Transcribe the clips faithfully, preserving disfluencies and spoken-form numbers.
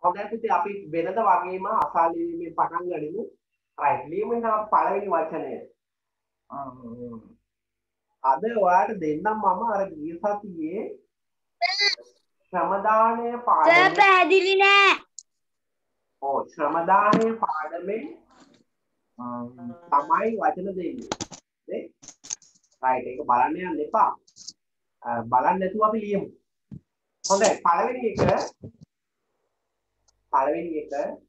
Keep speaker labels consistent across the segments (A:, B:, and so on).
A: හොඳයි පුතේ අපි වෙනද වගේම අසාලීමේ පටන් ගනිමු. right ලියමු නම් පළවෙනි වචනය. අද ඔයාලට දෙන්නම් මම අර ගිය සතියේ ශ්‍රමදානය පාඩම
B: පැහැදිලි නෑ.
A: ඔව් ශ්‍රමදානය පාඩමේ තමයි වචන දෙන්නේ. නේ? right ඒක බලන්න යන්න එපා. බලන්න නැතුව අපි ලියමු. හොඳයි පළවෙනි එක පළවෙනි එක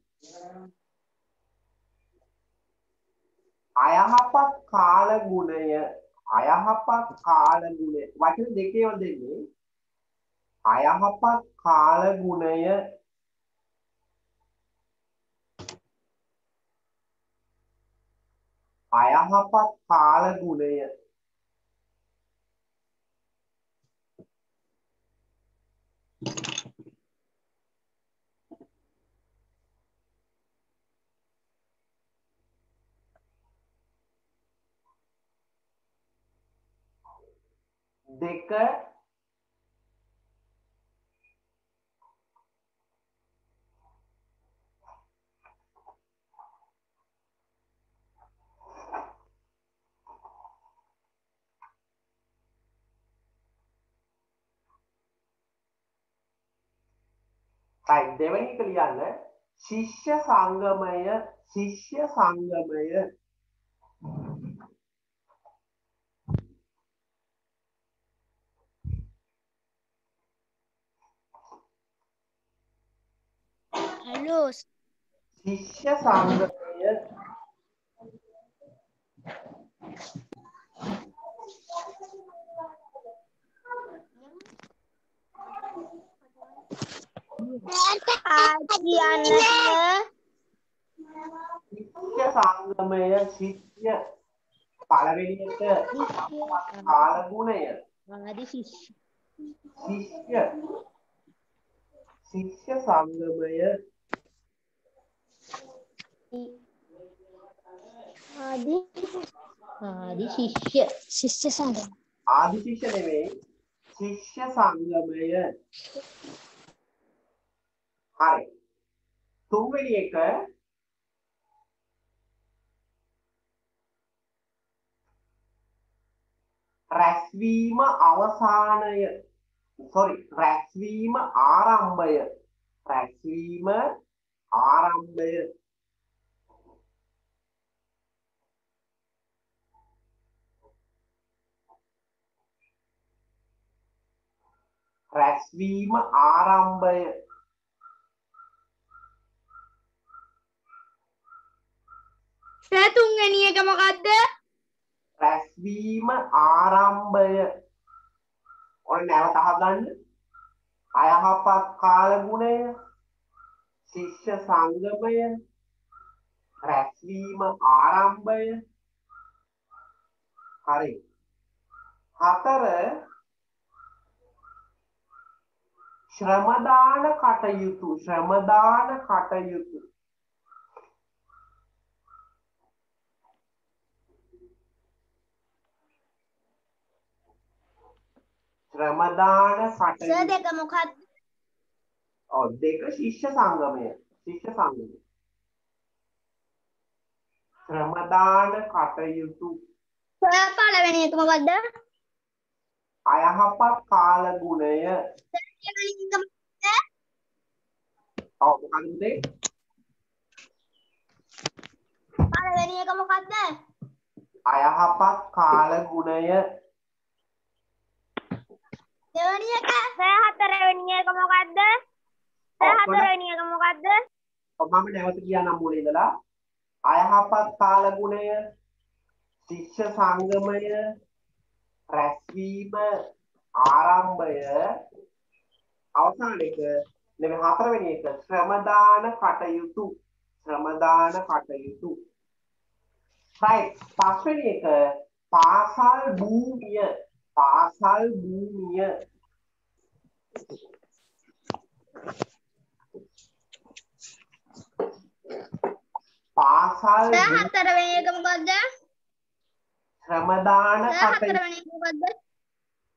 A: අයහපත් කාල ගුණය අයහපත් කාල ගුණය වචන දෙකේම දෙන්නේ අයහපත් කාල ගුණය අයහපත් කාල ගුණය දෙක right දෙවෙනි එක ලියන්න ශිෂ්‍ය සංගමය ශිෂ්‍ය සංගමය
B: Hello.
A: ශිෂ්‍ය සංගමය ශිෂ්‍ය සංගමය ශිෂ්‍ය පළවෙනි එක කාල ගුණය
B: ආදි ශිෂ්‍ය
A: ශිෂ්‍ය ශිෂ්‍ය සංගමය
B: ආදි ආදි ශිෂ්‍ය ශිෂ්‍ය සංගම
A: ආදි ශිෂ්‍ය නෙවෙයි ශිෂ්‍ය සංගමය හරි තුන්වෙනි එක රැස්වීම අවසානය sorry රැස්වීම ආරම්භය රැස්වීම ආරම්භය රැස්වීම ආරම්භය
B: සේ තුන්වෙනි එක මොකද්ද?
A: රැස්වීම ආරම්භය ඔන්න නැවත අහගන්න අයහපත් කාල ගුණය ශිෂ්‍ය සංගමය රැස්වීම ආරම්භය හරි හතර ශ්‍රමදාන කටයුතු ශ්‍රමදාන කටයුතු ශ්‍රමදාන කටයුතු
B: සේ දෙක මොකද්ද?
A: ඔව් දෙක ශිෂ්‍ය සංගමය ශිෂ්‍ය සංගමය ශ්‍රමදාන කටයුතු
B: සේ පළවෙනි එක මොකද්ද?
A: අයහපත් කාල ගුණය
B: දෙවෙනි එක මොකද්ද?
A: ඔව් මොකක්ද පුතේ
B: පළවෙනි එක මොකද්ද?
A: අයහපත් කාල ගුණය
B: දෙවෙනි එක සේ හතරවෙනි එක මොකද්ද? සේ හතරවෙනි එක මොකද්ද?
A: ඔව් මම නැවත කියන්නම් මුලින් ඉඳලා අයහපත් කාල ගුණය ශිෂ්‍ය සංගමය රැස්වීම ආරම්භය අවසාන එක නෙමෙයි හතරවෙනි එක ශ්‍රමදාන කටයුතු ශ්‍රමදාන කටයුතු right පස්වෙනි එක පාසල් භූමිය පාසල් භූමිය පාසල්
B: සේ හතරවෙනි එක මොකද්ද?
A: ශ්‍රමදාන
B: සේ
A: කටයුතු
B: හතරවෙනි එක මොකද්ද?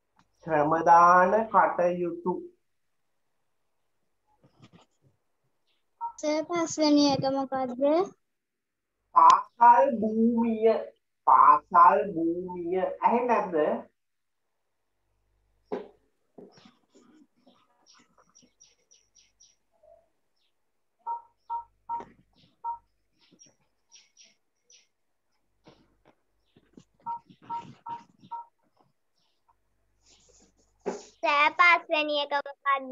A: ශ්‍රමදාන කටයුතු
B: සර් පස්වෙනි එක මොකද්ද?
A: පාසල් භූමිය. පාසල් භූමිය. ඇහෙන්නේ නැද්ද?
B: සර් පස්වෙනි එක මොකද්ද?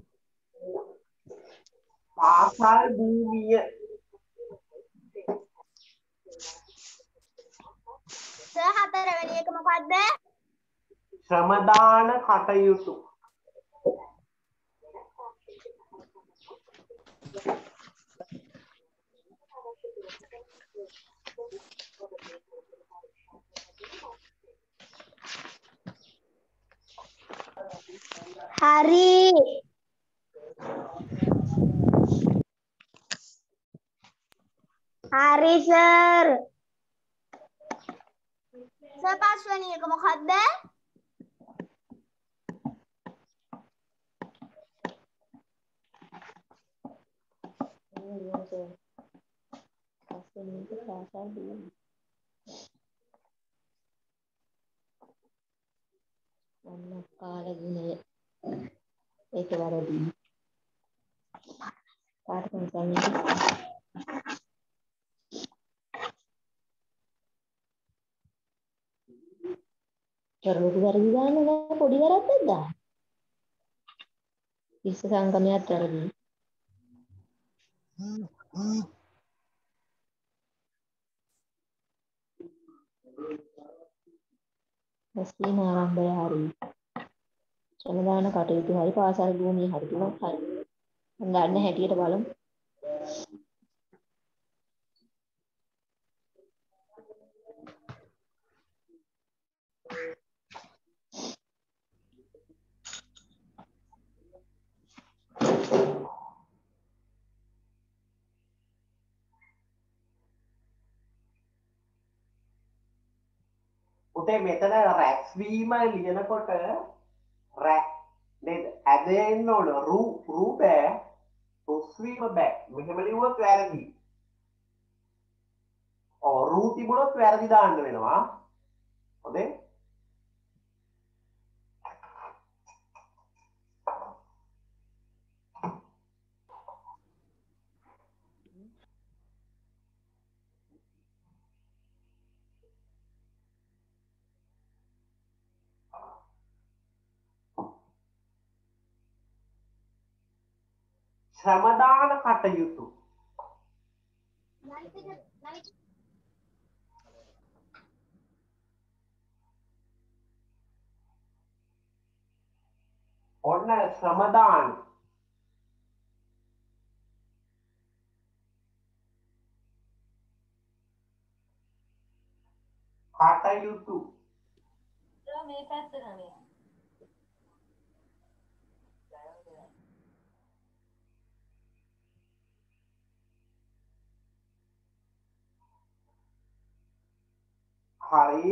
A: පාසල් භූමිය.
B: සර් හතරවෙනි එක මොකද්ද?
A: ශ්‍රමදාන කටයුතු.
B: හරි. හරි සර්. සර් පස්වෙනි එක මොකද්ද?
C: අන්න කාල ගුණය ඒක වැරදි. පාට සංසන්නේ කරලු වැරදි දාන්න නෑ පොඩි වැරද්දක් දාන්න. ඉස්ස සංගමයක් වැරදි. රැස්වීම ආරම්භය හරි. ශ්‍රමදාන කටයුතු හරි පාසල් භූමිය හරි තුනක් හරි. ගන්න හැටියට බලමු.
A: පුතේ මෙතන රැස්වීම ලියනකොට රැ නේද? ඇදෙන්න ඕන රූ රූ බෑ. රුස්වීම බෑ. මෙහෙම ලිව්වොත් වැරදි. ඔව් රූ තිබුණොත් වැරදි දාන්න වෙනවා. හොඳේ? ශ්‍රමදාන කටයුතු. ඔන්න ශ්‍රමදාන. කටයුතු.
C: මේ පැත්ත නනේ.
A: හරි.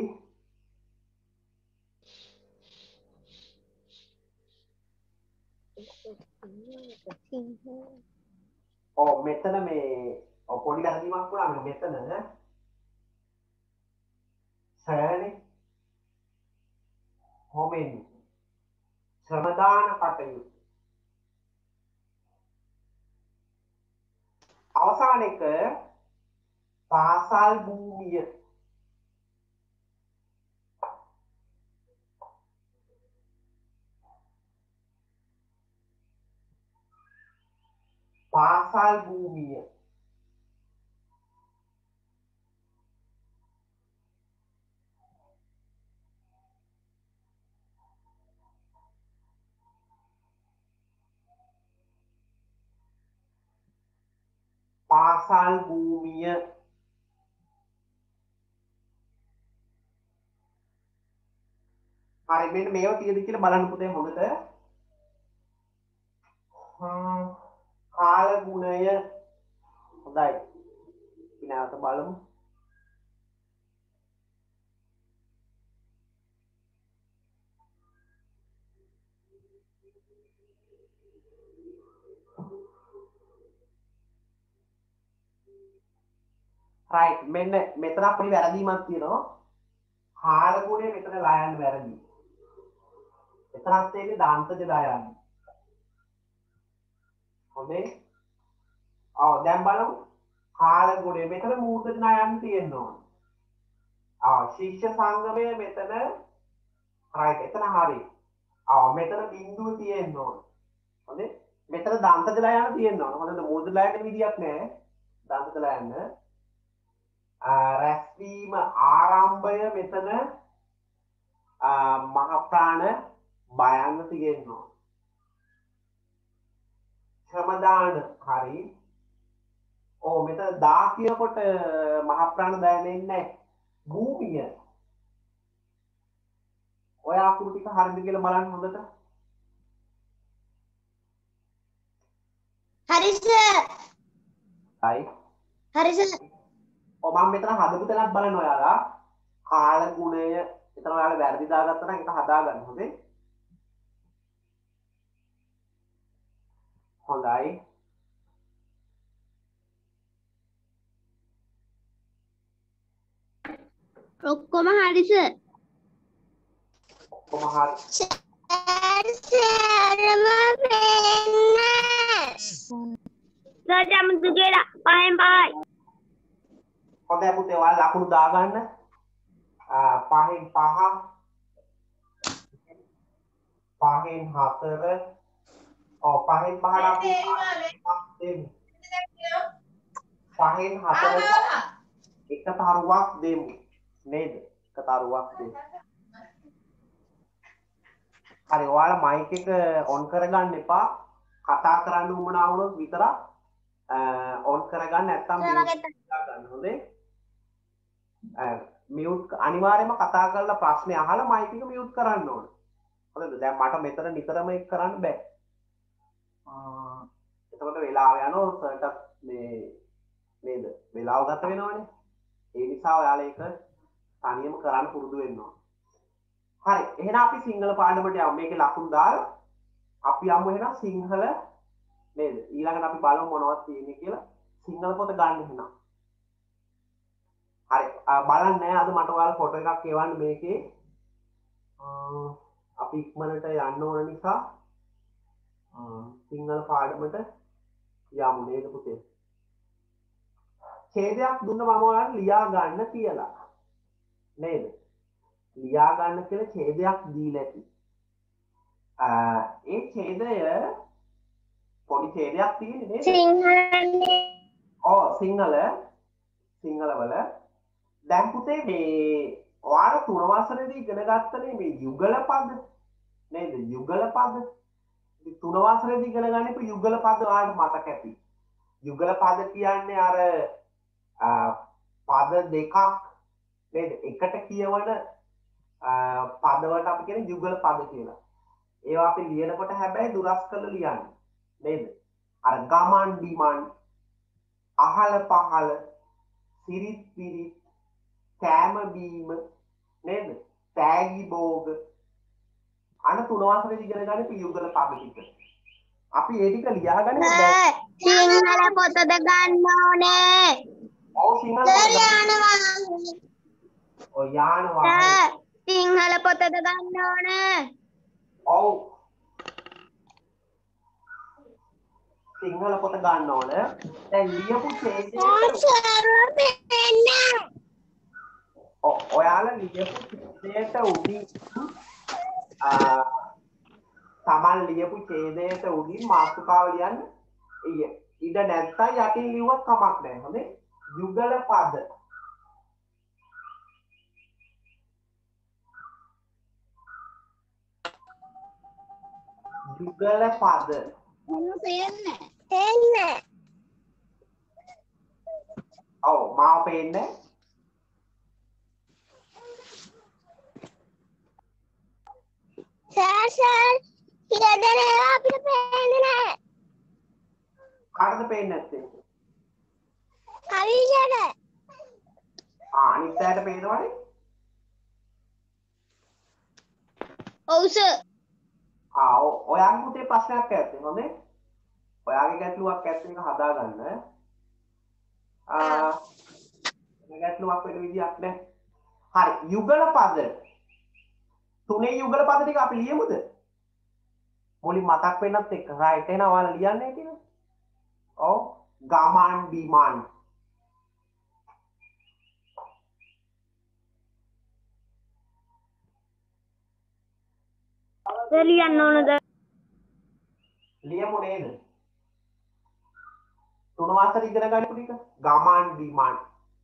A: ඔව් මෙතන මේ ඔව් පොඩි වැරදීමක් වුණා මෙතන නේ. සෑනේ. හොමෙන් ශ්‍රමදාන කටයුතු. අවසාන එක පාසල් භූමිය. පාසල් භූමිය. පාසල් භූමිය. හරි මෙන්න මේවා තියෙද කියලා බලන්න පුතේ හොඳට. කාල ගුණය හොඳයි. ඉනාත බලමු. right මෙන්න මෙතන අපේ වැරදීමක් තියෙනවා හාල ගුණය මෙතන ලායන්න වැරදි එතනත් තියෙන්නේ දාන්තජ ලායන්න හොඳේ ඔව් දැන් බලමු හාල ගුණය මෙතන මූර්ධජ ලායන්න තියෙනවා ආ ශිෂ්‍ය සංගමය මෙතන right එතන හරි ආ මෙතන බිඳුව තියෙනවා හොඳේ මෙතන දාන්තජ ලායන්න තියෙනවා හොඳද මූර්ධජ ලායන්න විදියක් නැහැ දාන්තජ ලායන්න රැස්වීම ආරම්භය මෙතන මහ ප්‍රාණ බයන්න තියෙනවා ශ්‍රමදාන හරි ඕ මෙතන දා කියනකොට මහ ප්‍රාණ දැනෙන්නේ නැහැ භූමිය ඔය අකුරු ටික හරිද කියලා බලන්න හොඳට
B: හරි සර්
A: හයි
B: හරි සර්
A: ඔව් මම මෙතන හදපු තැනක් බලන්න ඔයාලා කාල ගුණය එතන ඔයාලා වැරදි දාගත්තා නම් ඒක හදාගන්න හොඳේ හොඳයි
B: ඔක්කොම හරි සර්
A: ඔක්කොම හරි
B: සර් සරම වෙන්නේ සර් ජම්තු කියලා පහෙන් පහයි
A: හොඳයි පුතේ ඔයාලා ලකුණු දාගන්න පහෙන් පහ පහෙන් හතර ඔව් පහෙන් පහ ලකුණු පහෙන් හතර එක තරුවක් දෙමු නේද එක තරුවක් දෙමු හරි ඔයාලා මයික් එක ඔන් කරගන්න එපා කතා කරන්න උවමනා වුණොත් විතරක් ඔන් කරගන්න නැත්නම් මියුට් කරගන්න හොඳේ මියුට් අනිවාර්යයෙන්ම කතා කරලා ප්‍රශ්නේ අහලා මයික් එක මියුට් කරන්න ඕන හොඳද දැන් මට මෙතන නිතරම ඒක කරන්න බෑ එතකොට වෙලාව යනවා සර්ටත් මේ නේද වෙලාව ගත වෙනවනේ ඒ නිසා ඔයාලා ඒක තනියම කරන්න පුරුදු වෙන්න ඕන හරි එහෙනම් අපි සිංහල පාඩමට යමු මේකේ ලකුණු දාලා අපි යමු එහෙනම් සිංහල නේද ඊළඟට අපි බලමු මොනවද තියෙන්නේ කියලා සිංහල පොත ගන්න එහෙනම් හරි බලන්න නෑ අද මට ඔයාලා ෆොටෝ එකක් එවන්න මේකේ අපි ඉක්මනට යන්න ඕන නිසා සිංහල පාඩමට යමු නේද පුතේ ඡේදයක් දුන්න මම ඔයාලට ලියා ගන්න කියලා නේද ලියා ගන්න කියලා ඡේදයක් දීලා ඇති ඒ ඡේදය පොඩි ඡේදයක් තියෙන්නේ නේද
B: සිංහලනේ
A: ඔව් සිංහල සිංහල වල දැන් පුතේ මේ ඔයාලා තුන වසරේදී ඉගෙන ගත්තනේ මේ යුගල පද නේද යුගල පද තුන වසරේදී ඉගෙන ගන්න යුගල පද ඔයාලට මතක ඇති යුගල පද කියන්නේ අර පද දෙකක් නේද එකට කියවන පදවලට අපි කියන්නේ යුගල පද කියලා ඒවා අපි ලියනකොට හැබැයි දුරස් කරලා ලියන්නේ නේද අර ගමන් බිමන් අහල පහල සිරිත් පිරිත් කෑම බීම නේද තෑගි බෝග අන තුන වසරේදී ඉගෙන ගන්න යුගල පද ටික අපි ඒ ටික ලියාගන්න
B: සිංහල පොතද ගන්න ඕනේ
A: ඔව් සිංහල
B: යාන වාහනේ
A: ඔය යාන වාහනේ
B: සිංහල පොතද ගන්න ඕනේ
A: ඔව් සිංහල පොත ගන්න ඕන දැන් ලියපු ඡේදයට ඔයාලා ලියපු ඡේදයට උඩින් තමන් ලියපු ඡේදයට උඩින් මාතෘකාව ලියන්න ඉඩ නැත්තම් යටින් ලිව්වත් කමක් නැහැ හොඳේ යුගල පද යුගල පද
B: මොන පේන්නේ පේන්නේ
A: ඔව් මාව පේන්නේ
B: සර් සර් ඉරදනේ අපිට පේන්නේ නැහැ
A: කාටද පේන්නේ නැත්තේ
B: කවිෂට
A: ආ අනිත් පැයට පේනවනේ
B: ඔව් සර්
A: ආ ඔයාගේ පුතේ ප්‍රශ්නයක් ඇත්තේ හොඳේ ඔයාගේ ගැටලුවක් ඇත්ත එක හදාගන්න ආ ගැටලුවක් වෙන විදියක් නැහැ. හරි යුගල පද තුනේ යුගල පද ටික අපි ලියමුද? මුලින් මතක් වෙන්නත් එක්ක රයිට් එහෙනම් ඔයාලා ලියන්නේ කියලා. ඔව් ගමන් බිමන්
B: ලියන්න ඕනද?
A: ලියමු නේද? තුන වසර ඉගෙන ගන්නපු ටික ගමන් බිමන්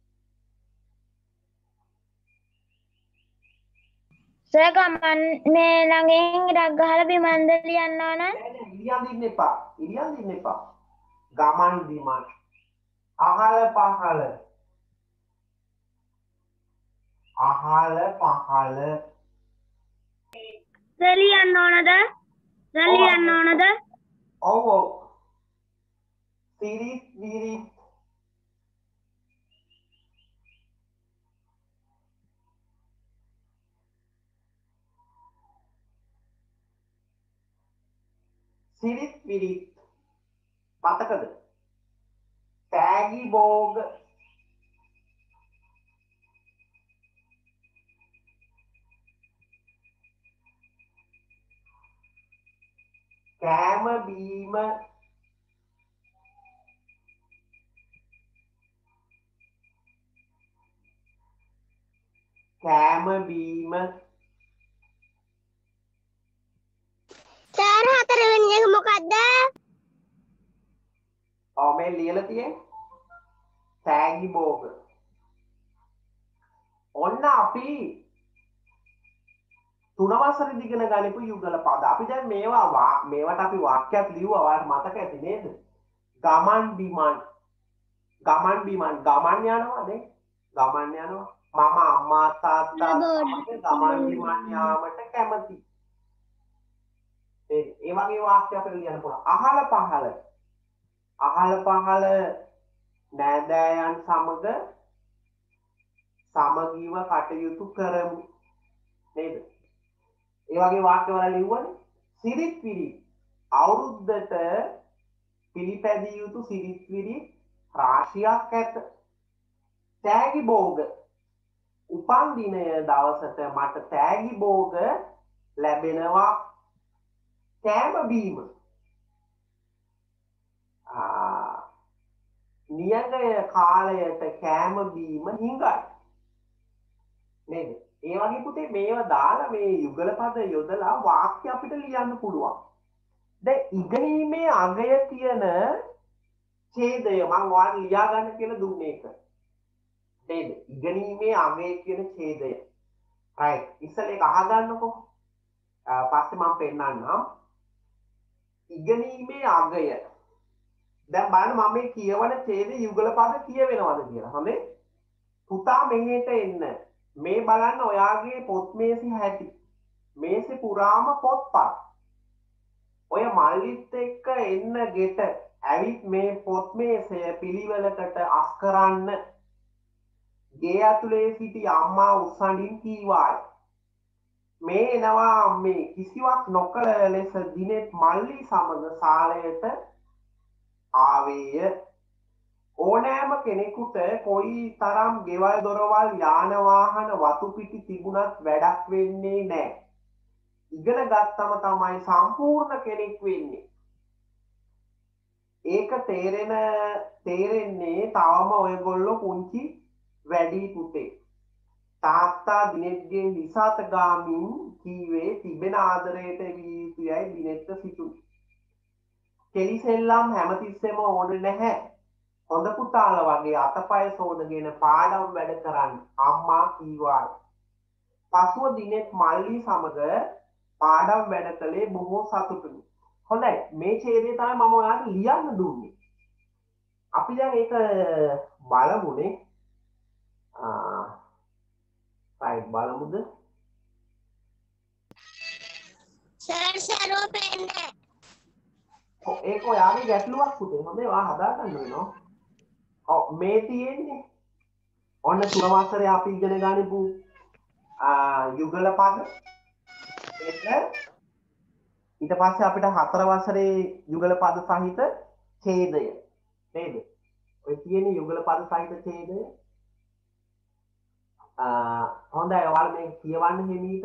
B: සර් ගමන් මේ ළඟින් ඉරක් ගහලා බිමන්ද ලියන්න ඕන?
A: නෑ නෑ ඉරියන් දින්න එපා. ඉරියන් දින්න එපා. ගමන් බිමන් අහල පහල අහල පහල
B: සර් ලියන්න ඕනද? සර් ලියන්න ඕනද?
A: ඔව් ඔව් සිරිත් විරිත් සිරිත් විරිත් මතකද? තෑගි භෝග කෑම බීම කෑම බීම
B: සර් හතරවෙනි එක මොකද්ද?
A: ඔව් මේ ලියලා තියෙන්නේ තෑගි භෝග. ඔන්න අපි තුන වසරේදී ඉගෙන ගන්නපු යුගල පද. අපි දැන් මේවා මේවට අපි වාක්‍යයක් ලියුවා. ඔයාලට මතක ඇති නේද? ගමන් බිමන් ගමන් බිමන් ගමන් යනවා නේ. ගමන් යනවා. මම අම්මා තාත්තා සමග ගමන් බිමන් යාමට කැමති. ඒ ඒ වගේ වාක්‍ය අපිට ලියන්න පුළුවන්. අහල පහල අහල පහල නෑදෑයන් සමග සමගීව කටයුතු කරමු නේද? ඒ වගේ වාක්‍ය වල ලිව්වනේ. සිරිත් විරිත් අවුරුද්දට පිළිපැදිය යුතු සිරිත් විරිත් රාශියක් ඇත. තෑගි භෝග උපන් දිනය දවසට මට තෑගි භෝග ලැබෙනවා. කෑම බීම නියඟය කාලයට කෑම බීම හිඟයි නේද? ඒ වගේ පුතේ මේවා දාලා මේ යුගල පද යොදලා වාක්‍ය අපිට ලියන්න පුළුවන්. දැන් ඉගෙනීමේ අගය කියන ඡේදය මම ඔයාලට ලියා ගන්න කියලා දුන්නේ ඒක. නේද? ඉගෙනීමේ අගය කියන ඡේදය. right. ඉස්සෙල්ලා ඒක අහගන්නකෝ. පස්සේ මම පෙන්නන්නම්. ඉගෙනීමේ අගය. දැන් බලන්න මම මේ කියවන ඡේදයේ යුගල පද කියවෙනවද කියලා. හොඳේ. පුතා මෙහෙට එන්න. මේ බලන්න ඔයාගේ පොත් මේසෙ හැටි. මේසෙ පුරාම පොත්පත්. ඔය මල්ලිත් එක්ක එන්න ගෙට ඇවිත් මේ පොත් මේසය පිළිවෙලකට අස් කරන්න. ගේ ඇතුලේ සිටි අම්මා උස්සඬින් කීවාය. මේ එනවා මේ කිසිවක් නොකළ ලෙස දිනෙත් මල්ලි සමග ශාලයට ආවේය. ඕනෑම කෙනෙකුට කොයි තරම් ගෙවල් දොරවල් යාන වාහන වතු පිටි තිබුණත් වැඩක් වෙන්නේ නැහැ. ඉගෙන ගත්තම තමයි සම්පූර්ණ කෙනෙක් වෙන්නේ. ඒක තේරෙන තේරෙන්නේ තවම ඔයගොල්ලෝ පුංචි වැඩි පුතේ. තාත්තා දිනෙත්ගේ හිසත ගාමින් කීවේ තිබෙන ආදරයට විය යුතුයයි දිනෙත්ට සිතුයි. කෙලිසෙල්ලම් හැමතිස්සෙම ඕනේ නැහැ. හොඳ පුතාලා වගේ අතපය සෝදගෙන පාඩම් වැඩ කරන්න අම්මා කීවා. පසුව දිනෙත් මල්ලි සමග පාඩම් වැඩ කළේ බොහෝ සතුටුයි. හොඳයි මේ ඡේදය තමයි මම ඔයාලට ලියන්න දුන්නේ. අපි දැන් ඒක බලමුනේ. ආ right බලමුද?
B: සර් සරෝ පෙන්නේ.
A: ඔව් ඒක ඔයාගේ ගැටලුවක් පුතේ. හොඳේ ඔයා හදා ගන්න වෙනවා. ඔව් මේ තියෙන්නේ ඔන්න තුන වසරේ අපි ඉගෙන ගනිපු ආ යුගල පද. ඒක ඊට පස්සේ අපිට හතර වසරේ යුගල පද සහිත ඡේදය නේද? ඔය තියෙන්නේ යුගල පද සහිත ඡේදය. හොඳයි ඔයාලා මේ කියවන්න හිමීට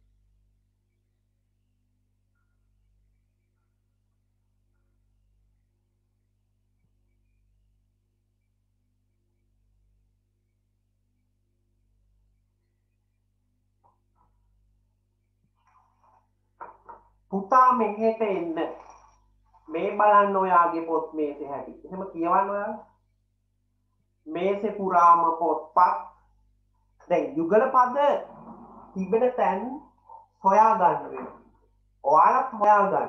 A: පුතා මෙහෙට එන්න මේ බලන්න ඔයාගේ පොත් මේසේ හැටි. එහෙම කියවන්න ඔයාලා. මේසේ පුරාම පොත්පත්. දැන් යුගල පද තිබෙන තැන් හොයා ගන්න වෙනවා. ඔයාලත් හොයා ගන්න.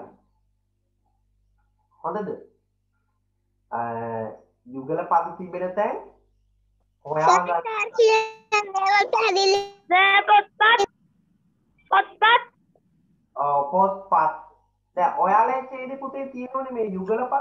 A: හොඳද? අ යුගල පද තිබෙන තැන් හොයා ගන්න.
B: පොත්පත් පොත්පත්
A: පොත්පත් දැන් ඔයාලා ඡේදේ පුතේ තියෙනෝනේ මේ යුගල පද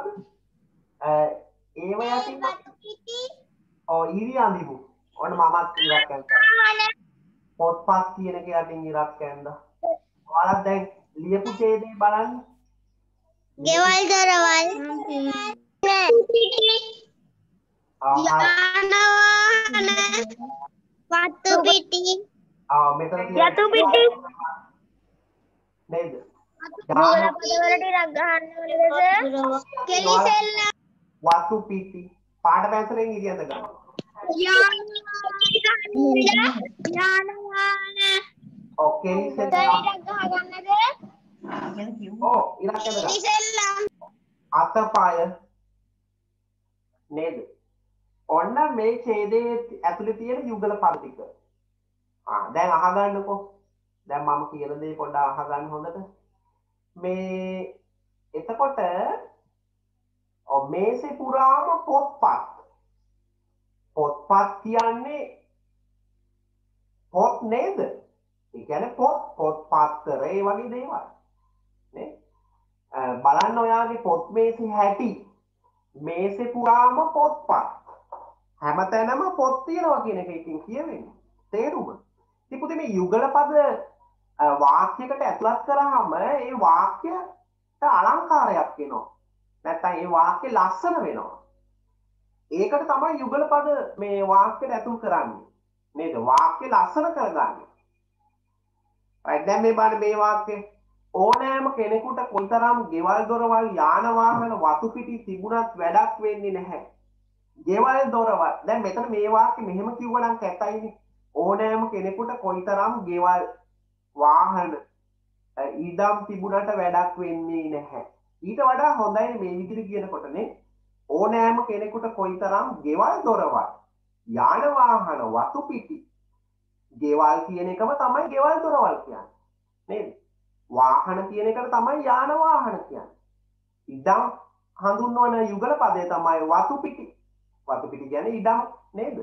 A: ඒව යටින් ඔව් ඉරි අඳිමු ඔන්න මමත් ඉරක් ඇන්දා පොත්පත් කියන එක යටින් ඉරක් ඇන්දා ඔයාලා දැන් ලියපු ඡේදේ බලන්න
B: ගෙවල් දරවල් යාන වතු පිටි
A: ආ මෙතන
B: යතු පිටි
A: නේද?
B: යුගල පදවලට ඉරක් ගහන්න ඕනේද? කෙලිසෙල්ල
A: වතු පිටි පාඩ පැන්සලෙන් ඉරියඳ ගන්න.
B: යාන යාන යාන
A: ඔව් කෙලිසෙල්ල
B: ඉරක් ගහගන්නද?
A: ඔව් ඉරක් ඇඳ ගන්න.
B: කෙලිසෙල්ල
A: අතපය නේද? ඔන්න මේ ඡේදයේ ඇතුලේ තියෙන යුගල පද ටික. ආ දැන් අහගන්නකෝ. දැන් මම කියන දේ පොඩ්ඩක් අහගන්න හොඳට. මේ එතකොට ඔව් මේසේ පුරාම පොත්පත්. පොත්පත් කියන්නේ පොත් නේද? ඒ කියන්නේ පොත් පොත්පත්තර ඒ වගේ දේවල්. නේ? බලන්න ඔයාගේ පොත් මේසේ හැටි. මේසේ පුරාම පොත්පත්. හැමතැනම පොත් තියනවා කියන එක එකකින් කියවෙන්නේ. තේරුම? ඉතින් පුතේ මේ යුගල පද වාක්‍යයකට ඇතුළත් කරාම ඒ වාක්‍යයට අලංකාරයක් එනවා. නැත්නම් ඒ වාක්‍ය ලස්සන වෙනවා. ඒකට තමයි යුගල පද මේ වාක්‍යයට ඇතුල් කරන්නේ. නේද? වාක්‍ය ලස්සන කරගන්නේ. right දැන් මේ බලන්න මේ වාක්‍යය ඕනෑම කෙනෙකුට කොයිතරම් ගෙවල් දොරවල් යාන වාහන වතු පිටි තිබුණත් වැඩක් වෙන්නේ නැහැ. ගෙවල් දොරවල් දැන් මෙතන මේ වාක්‍ය මෙහෙම කිව්වනම් කැතයිනේ. ඕනෑම කෙනෙකුට කොයිතරම් ගෙවල් වාහන ඉඩම් තිබුණට වැඩක් වෙන්නේ නැහැ. ඊට වඩා හොඳයි මේ විදිහට කියනකොටනේ ඕනෑම කෙනෙකුට කොයිතරම් ගෙවල් දොරවල් යාන වාහන වතු පිටි ගෙවල් කියන එකම තමයි ගෙවල් දොරවල් කියන්නේ. නේද? වාහන කියන එකට තමයි යාන වාහන කියන්නේ. ඉඩම් හඳුන්වන යුගල පදය තමයි වතු පිටි. වතු පිටි කියන්නේ ඉඩම් නේද?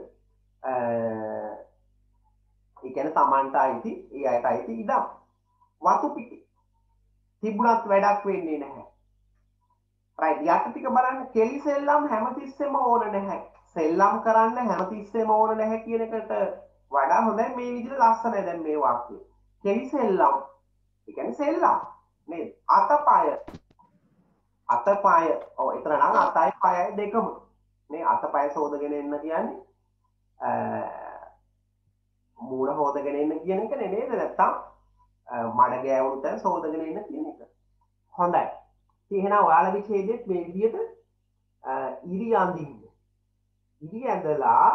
A: ඒ කියන්නේ Tamanට අයිති, ඒ අයට අයිති ඉඩම්. වතු පිටි. තිබුණත් වැඩක් වෙන්නේ නැහැ. right යට ටික බලන්න කෙලි සෙල්ලම් හැමතිස්සෙම ඕන නැහැ. සෙල්ලම් කරන්න හැමතිස්සෙම ඕන නැහැ කියන එකට වඩා හොඳයි මේ විදිහට ලස්සනයි දැන් මේ වාක්‍යය. කෙලි සෙල්ලම්. ඒ කියන්නේ සෙල්ලම් නේද? අතපය. අතපය. ඔව් එතන නම් අතයි පයයි දෙකම. මේ අතපය සෝදගෙන එන්න කියන්නේ මූණ හොදගෙන ඉන්න කියන එක නේද නැත්තම් මඩ ගෑවුණු තැන සෝදගෙන ඉන්න කියන එක. හොඳයි. ඉතින් එහෙනම් ඔයාලගේ ඡේදෙත් මේ විදිහට ඉරි අඳින්න. ඉරි ඇඳලා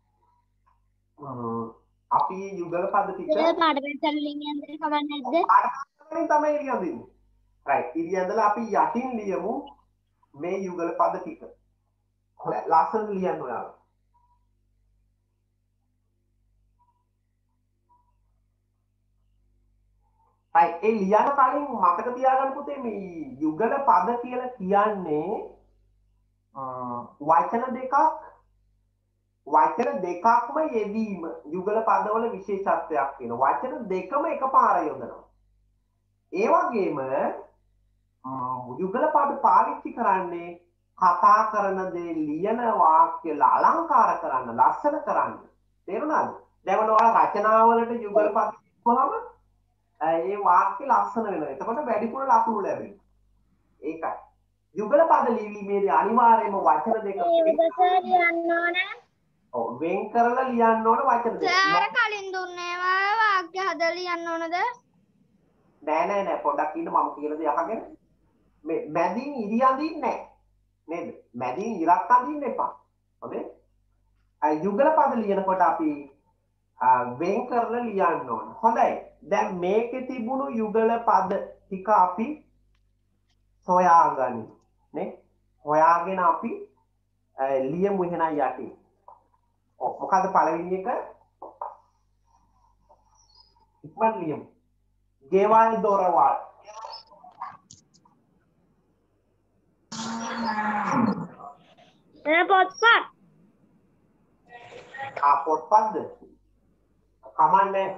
A: අපි යුගල පද ටික
B: පාඩ පැන්සල් වලින් යන්නේ කවන්නේ නැද්ද?
A: පාඩ පැන්සල් වලින් තමයි ඉරි අඳින්නේ. right ඉරි ඇඳලා අපි යටින් ලියමු මේ යුගල පද ටික. හොඳයි ලස්සන ලියන්න ඔයාලා. ඒ ලියන කලින් මතක තියාගන්න පුතේ මේ යුගල පද කියලා කියන්නේ වචන දෙකක් වචන දෙකක්ම යෙදීම යුගල පදවල විශේෂත්වයක් වෙනවා. වචන දෙකම එකපාර යොදනවා. ඒ වගේම යුගල පද පාවිච්චි කරන්නේ කතා කරන දේ ලියන වාක්‍ය අලංකාර කරන්න, ලස්සන කරන්න. තේරුණාද? දැන් ඔයාලා රචනාවලට යුගල පද කියවම ඒ වාක්‍ය ලස්සන වෙනවා. එතකොට වැඩිපුර ලකුණු ලැබෙනවා. ඒකයි. යුගල පද ලිවීමේදී අනිවාර්යයෙන්ම වචන දෙක
B: ලියන්න ඕන.
A: ඔව් වෙන් කරලා ලියන්න ඕන වචන දෙක.
B: සර් කලින් වශයෙන් දුන්නේ වාක්‍ය හදලා ලියන්න ඕනද?
A: නෑ නෑ නෑ පොඩ්ඩක් ඉන්න මම කියන දේ අහගෙන. මේ මැදින් ඉරි අඳින්නේ නෑ. නේද? මැදින් ඉරක් අඳින්න එපා. හොඳේ? අය යුගල පද ලියනකොට අපි වෙන් කරලා ලියන්න ඕන. හොඳයි. දැන් මේකේ තිබුණු යුගල පද ටික අපි සොයාගනිමු. නේ? හොයාගෙන අපි ලියමු එහෙනම් යටින්. ඔව් මොකද්ද පළවෙනි එක? ඉක්මන් ලියමු. ගෙවල් දොරවල්.
B: එන පොත්පත්.
A: ආ පොත්පත්ද? කමන්නේ.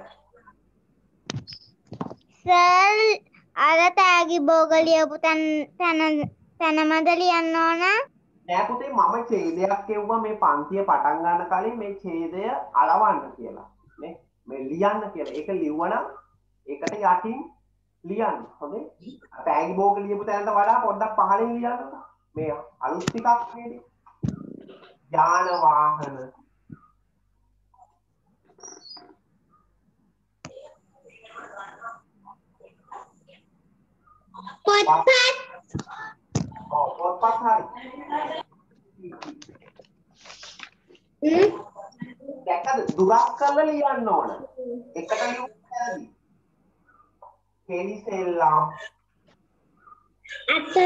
B: සර් අර තෑගි බෝග ලියපු තැන තැන තැනමද ලියන්න ඕන?
A: නෑ පුතේ මම ඡේදයක් කියුවා මේ පන්තිය පටන් ගන්න කලින් මේ ඡේදය අලවන්න කියලා. නේ? මේ ලියන්න කියලා. ඒක ලිව්වනම් ඒකට යටින් ලියන්න. හොඳේ? තෑගි බෝග ලියපු තැනට වඩා පොඩ්ඩක් පහළින් ලියන්න. මේ අලුත් ටිකක් නේද? යාන වාහන
B: පොත්පත්.
A: ඔව් පොත්පත් හරි.
B: හ්ම්
A: දැක්කද දුරස් කරලා ලියන්න ඕන. එකට ලියුම් කෙලිසෙල්ලම්
B: අත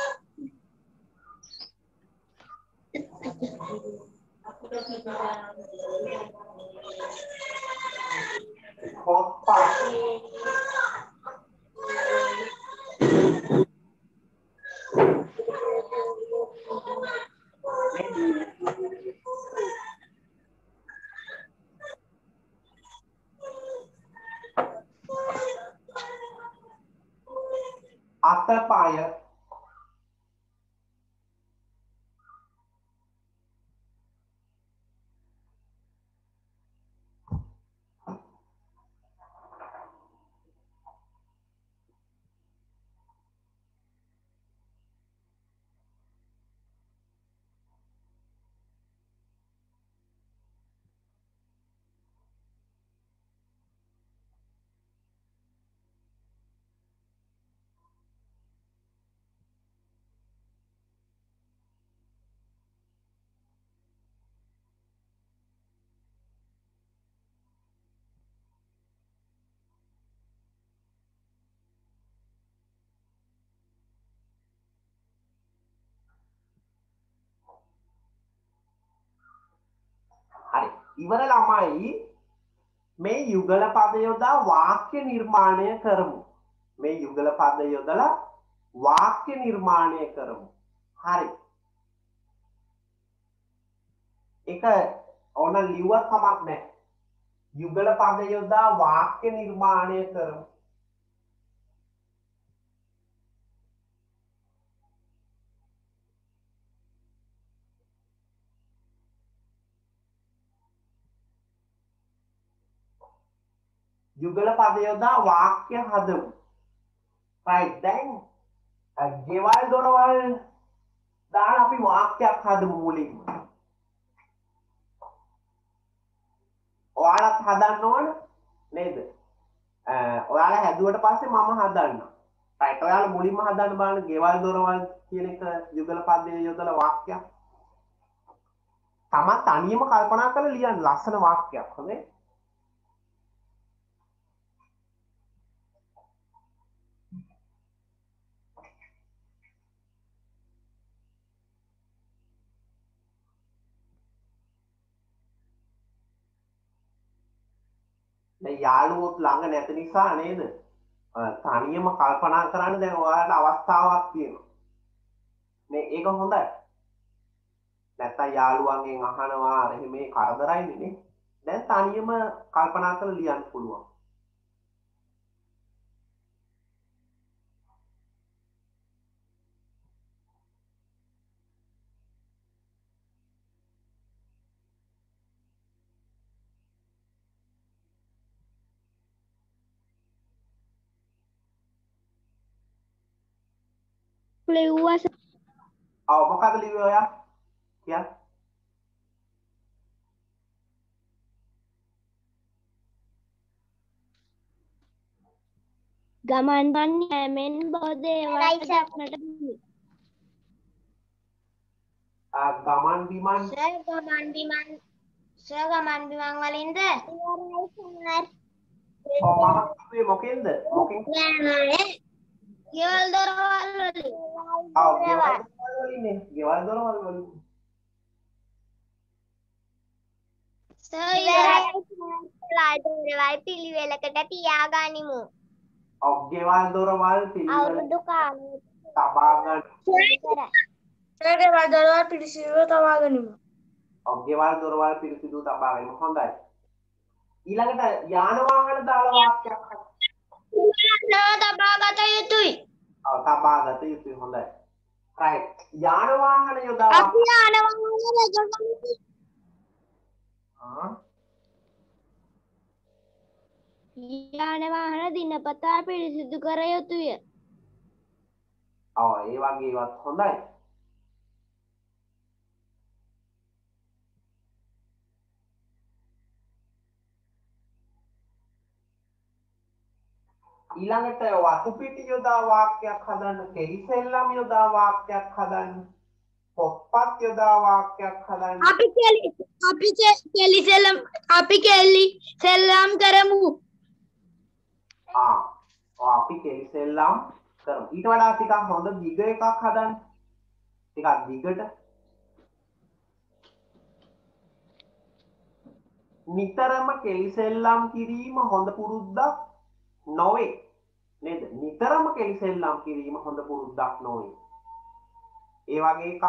A: පොත්පත් අතපය හරි ඉවර ළමයි මේ යුගල පද යොදා වාක්‍ය නිර්මාණය කරමු මේ යුගල පද යොදලා වාක්‍ය නිර්මාණය කරමු හරි ඒක ඕන ලිව්වත් කමක් නැහැ යුගල පද යොදා වාක්‍ය නිර්මාණය කරමු යුගල පද යොදා වාක්‍ය හදමු. right දැන් ගෙවල් දොරවල් දාලා අපි වාක්‍යයක් හදමු මුලින්ම. ඔයාලත් හදන්න ඕන නේද? ඔයාලා හැදුවට පස්සේ මම හදන්නම්. right ඔයාලා මුලින්ම හදන්න බලන්න ගෙවල් දොරවල් කියන එක යුගල පදයේ යොදලා වාක්‍යයක්. තමන් තනියම කල්පනා කරලා ලියන්න ලස්සන වාක්‍යයක්. හොඳේ? දැන් යාළුවොත් ළඟ නැති නිසා නේද? තනියම කල්පනා කරන්න දැන් ඔයාලට අවස්ථාවක් තියෙනවා. මේ ඒක හොඳයි. නැත්තම් යාළුවන්ගෙන් අහනවා එහෙම මේ කරදරයිනේ නේ. දැන් තනියම කල්පනා කරලා ලියන්න පුළුවන්.
B: ලිව්වා
A: ඔව් මොකක්ද ලිව්වේ ඔයා? කියන්න.
B: ගමන් යෑමෙන් බොහෝ දේවල් දක්නට විය.
A: ආ ගමන් බිමන්
B: සර් ගමන් බිමන් සර් ගමන් බිමන් වලින්ද ඉවරයි සර්.
A: ඔව් මම කිව්වේ මොකෙන්ද මොකෙන්
B: ගෙවල් දොරවල් වලින්.
A: ආ ගෙවල් දොරවල් වලින්නේ ගෙවල් දොරවල් වලින්
B: සර් ඉවරයි දොරවල් පිළිවෙලකට තියාගනිමු.
A: ඔව් ගෙවල් දොරවල් පිළිවෙල
B: අවුරුදු කාලෙක
A: තබා ගන්න
B: සර් ගෙවල් දොරවල් පිළිසිදුව තබා ගනිමු.
A: ඔව් ගෙවල් දොරවල් පිළිසිදුව තබා ගනිමු හොඳයි ඊළඟට යාන වාහන දාලා වාක්‍යයක්
B: තබා ගත යුතුයි.
A: ඔව් තබා ගත යුතුයි හොඳයි right යාන වාහන යොදා
B: අපි යාන වාහන රජගමු.
A: ආ
B: යාන වාහන දිනපතා පිරිසිදු කර යුතුය.
A: ඔව් ඒ වගේ ඒවත් හොඳයි ඊළඟට වතු පිටි යොදා වාක්‍යයක් හදන්න කෙලිසෙල්ලම් යොදා වාක්‍යයක් හදන්න පොත්පත් යොදා වාක්‍යයක් හදන්න
B: අපි කෙලි අපි කෙලි සෙල්ලම් අපි කෙලි සෙල්ලම් කරමු.
A: ආ ඔව් අපි කෙලිසෙල්ලම් කරමු ඊට වඩා ටිකක් හොඳ දිග එකක් හදන්න ටිකක් දිගට නිතරම කෙලිසෙල්ලම් කිරීම හොඳ පුරුද්දක් නොවේ නේද නිතරම කෙලිසෙල්ලම් කිරීම හොඳ පුරුද්දක් නොවේ ඒ වගේ එකක්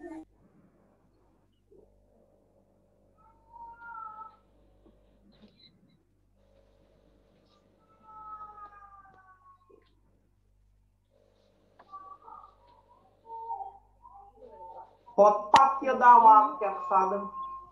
A: පොත්පත් යොදා වාක්‍යයක් සාදමු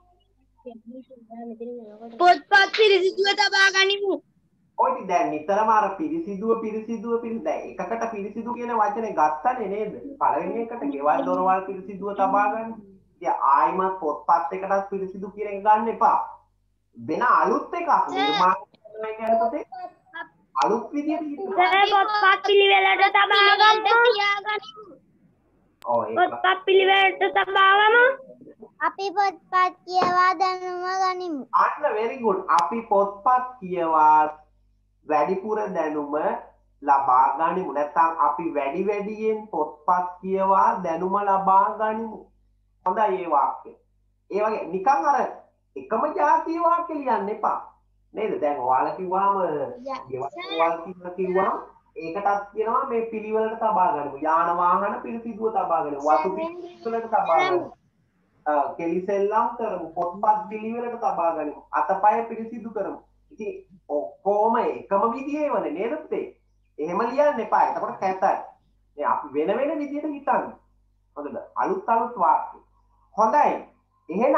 B: පොත්පත් පිරිසිදුව තබා ගනිමු.
A: ඔය දැන් නිතරම අර පිරිසිදුව පිරිසිදුව පිරිසිදු දැන් එකකට පිරිසිදු කියන වචනේ ගත්තනේ නේද පළවෙනි එකට ගෙවල් දොරවල් පිරිසිදුව තබා ගන්න. ඉතින් ආයිමත් පොත්පත් එකටත් පිරිසිදු කියන එක ගන්න එපා. වෙන අලුත් එකක් නිර්මාණය කරනවා කියන්නේ පොතේ අලුත් විදියට හිතනවා.
B: සර් පොත්පත් පිළිවෙලට තබා ගන්න තියාගනිමු.
A: ඔව් ඒක
B: පොත්පත් පිළිවෙලට තබා ගමු. අපි පොත්පත් කියවා දැනුම ගනිමු.
A: අන්න very good. අපි පොත්පත් කියවා වැඩිපුර දැනුම ලබා ගනිමු. නැත්නම් අපි වැඩි වැඩියෙන් පොත්පත් කියවා දැනුම ලබා ගනිමු. හොඳයි මේ වාක්‍ය. ඒ වගේ නිකන් අර එකම જાතිය වාක්‍ය ලියන්න එපා. නේද? දැන් ඔයාලා කිව්වම ගෙවල් කියලා කිව්වම ඒකටත් කියනවා මේ පිළිවෙලට තබා ගනිමු. යාන වාහන පිළිසිදුව තබා ගනිමු. වතු පිළිවෙලට තබා ගනිමු. කෙලිසෙල්ලම් කරමු. පොත්පත් පිළිවෙලට තබා ගනිමු. අතපය පිළිසිදු කරමු. ඉතින් ඔක්කොම එකම විදිහේ වනේ නේද පුතේ? එහෙම ලියන්න එපා. එතකොට කැතයි. මේ අපි වෙන වෙන විදිහට හිතන්න. හොඳද? අලුත් අලුත් වාක්‍ය. හොඳයි. එහෙනම්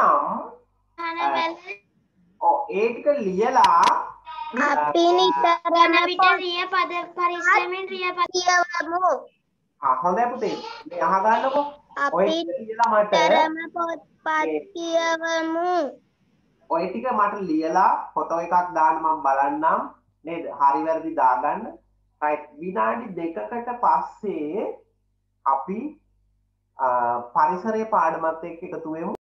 A: ඔව් ඒ ටික ලියලා
B: අපි නිතරම විට රිය පද පරිස්සමෙන් රිය පද කියවමු.
A: ආ හොඳයි පුතේ. මේ අහගන්නකෝ. ඔය
B: අපි
A: ලියලා මට
B: නිතරම පොත්පත් කියවමු.
A: ඔය ටික මට ලියලා ෆොටෝ එකක් දාන්න මම බලන්නම් නේද? හරි වැරදි දාගන්න. right විනාඩි දෙකකට පස්සේ අපි පරිසරයේ පාඩමත් එක්ක එකතු වෙමු.